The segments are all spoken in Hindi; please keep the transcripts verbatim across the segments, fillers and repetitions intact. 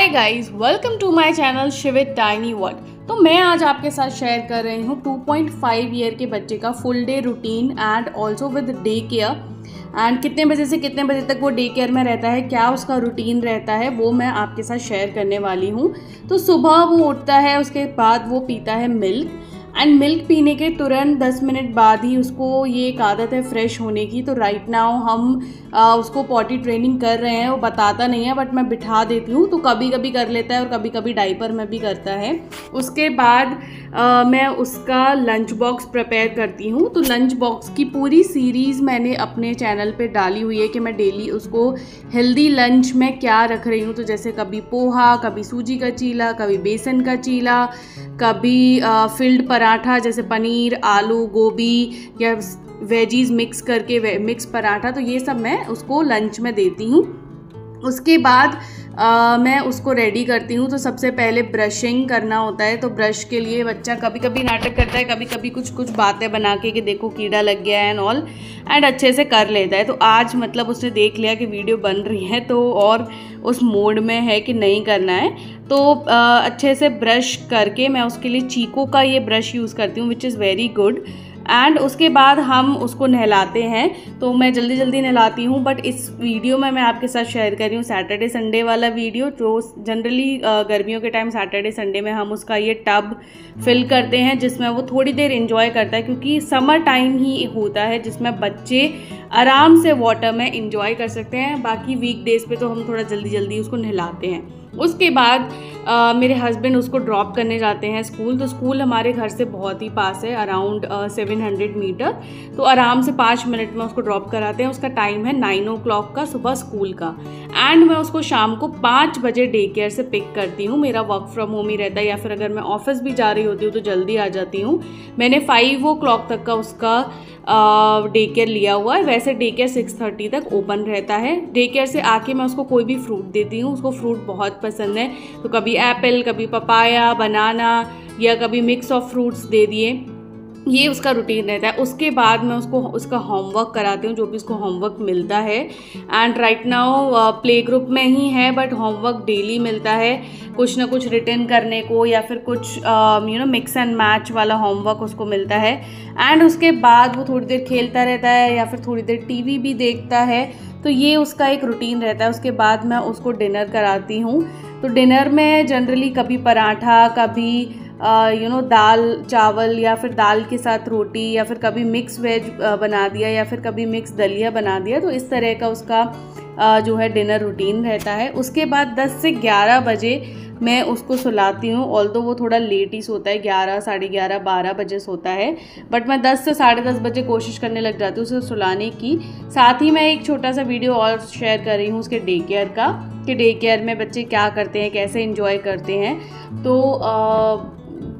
Guys, welcome to my channel Shivit tiny world. तो मैं आज आपके साथ शेयर कर रही हूँ टू पॉइंट फाइव ईयर के बच्चे का full day routine and also with day care and कितने बजे से कितने बजे तक वो डे केयर में रहता है, क्या उसका रूटीन रहता है, वो मैं आपके साथ शेयर करने वाली हूँ। तो सुबह वो उठता है, उसके बाद वो पीता है मिल्क एंड मिल्क पीने के तुरंत दस मिनट बाद ही उसको ये एक आदत है फ्रेश होने की। तो राइट नाउ हम आ, उसको पॉटी ट्रेनिंग कर रहे हैं। वो बताता नहीं है बट मैं बिठा देती हूँ, तो कभी कभी कर लेता है और कभी कभी डाइपर में भी करता है। उसके बाद आ, मैं उसका लंच बॉक्स प्रिपेयर करती हूँ। तो लंच बॉक्स की पूरी सीरीज़ मैंने अपने चैनल पे डाली हुई है कि मैं डेली उसको हेल्दी लंच में क्या रख रही हूँ। तो जैसे कभी पोहा, कभी सूजी का चीला, कभी बेसन का चीला, कभी फिल्ड पराठा जैसे पनीर, आलू, गोभी या वेजीज मिक्स करके मिक्स पराठा। तो ये सब मैं उसको लंच में देती हूँ। उसके बाद आ, मैं उसको रेडी करती हूँ। तो सबसे पहले ब्रशिंग करना होता है। तो ब्रश के लिए बच्चा कभी कभी नाटक करता है, कभी कभी कुछ कुछ बातें बना के कि देखो कीड़ा लग गया है एंड ऑल, एंड अच्छे से कर लेता है। तो आज मतलब उसने देख लिया कि वीडियो बन रही है तो और उस मोड में है कि नहीं करना है। तो आ, अच्छे से ब्रश करके मैं उसके लिए चीको का ये ब्रश यूज़ करती हूँ which is very good. And उसके बाद हम उसको नहलाते हैं। तो मैं जल्दी जल्दी नहलाती हूँ, बट इस वीडियो में मैं आपके साथ शेयर कर रही हूँ सैटरडे संडे वाला वीडियो। जो जनरली गर्मियों के टाइम सैटरडे संडे में हम उसका ये टब फिल करते हैं जिसमें वो थोड़ी देर इंजॉय करता है, क्योंकि समर टाइम ही होता है जिसमें बच्चे आराम से वाटर में इंजॉय कर सकते हैं। बाकी वीक डेज पे तो हम थोड़ा जल्दी जल्दी उसको नहलाते हैं। उसके बाद आ, मेरे हस्बैंड उसको ड्रॉप करने जाते हैं स्कूल। तो स्कूल हमारे घर से बहुत ही पास है, अराउंड सेवन हंड्रेड मीटर। तो आराम से पाँच मिनट में उसको ड्रॉप कराते हैं। उसका टाइम है नाइन ओ क्लॉक का सुबह स्कूल का। एंड मैं उसको शाम को पाँच बजे डे केयर से पिक करती हूँ। मेरा वर्क फ्रॉम होम ही रहता है, या फिर अगर मैं ऑफिस भी जा रही होती हूँ तो जल्दी आ जाती हूँ। मैंने फाइव ओ क्लॉक तक का उसका डे केयर लिया हुआ है। वैसे डे केयर सिक्स थर्टी तक ओपन रहता है। डे केयर से आके मैं उसको कोई भी फ्रूट देती हूँ। उसको फ्रूट बहुत पसंद है, तो कभी एप्पल, कभी पपाया, बनाना या कभी मिक्स ऑफ फ्रूट्स दे दिए। ये उसका रूटीन रहता है। उसके बाद मैं उसको उसका होमवर्क कराती हूँ, जो भी उसको होमवर्क मिलता है। And right now play group में ही है, बट होमवर्क डेली मिलता है, कुछ ना कुछ रिटर्न करने को या फिर कुछ you know mix and match वाला होमवर्क उसको मिलता है। एंड उसके बाद वो थोड़ी देर खेलता रहता है या फिर थोड़ी देर टीवी भी देखता है। तो ये उसका एक रूटीन रहता है। उसके बाद मैं उसको डिनर कराती हूँ। तो डिनर में जनरली कभी पराठा, कभी यू नो दाल चावल, या फिर दाल के साथ रोटी, या फिर कभी मिक्स वेज बना दिया, या फिर कभी मिक्स दलिया बना दिया। तो इस तरह का उसका uh, जो है डिनर रूटीन रहता है। उसके बाद दस से ग्यारह बजे मैं उसको सुलाती हूँ। ऑल्दो वो थोड़ा लेट ही सोता है, ग्यारह साढ़े ग्यारह बारह बजे सोता है, बट मैं दस से साढ़े दस बजे कोशिश करने लग जाती हूँ उसे सुलाने की। साथ ही मैं एक छोटा सा वीडियो और शेयर कर रही हूँ उसके डे केयर का, कि डे केयर में बच्चे क्या करते हैं, कैसे इंजॉय करते हैं। तो आ,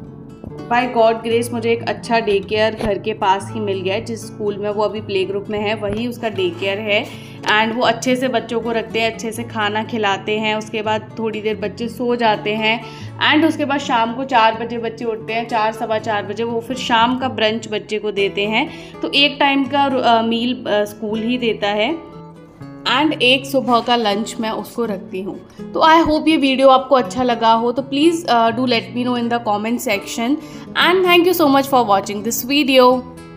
बाय गॉड ग्रेस मुझे एक अच्छा डे केयर घर के पास ही मिल गया है। जिस स्कूल में वो अभी प्ले ग्रुप में है वही उसका डे केयर है। एंड वो अच्छे से बच्चों को रखते हैं, अच्छे से खाना खिलाते हैं। उसके बाद थोड़ी देर बच्चे सो जाते हैं। एंड उसके बाद शाम को चार बजे बच्चे उठते हैं, चार सवा चार बजे वो फिर शाम का ब्रंच बच्चे को देते हैं। तो एक टाइम का मील स्कूल ही देता है एंड एक सुबह का लंच मैं उसको रखती हूँ। तो आई होप ये वीडियो आपको अच्छा लगा हो। तो please do let me know in the comment section and thank you so much for watching this video.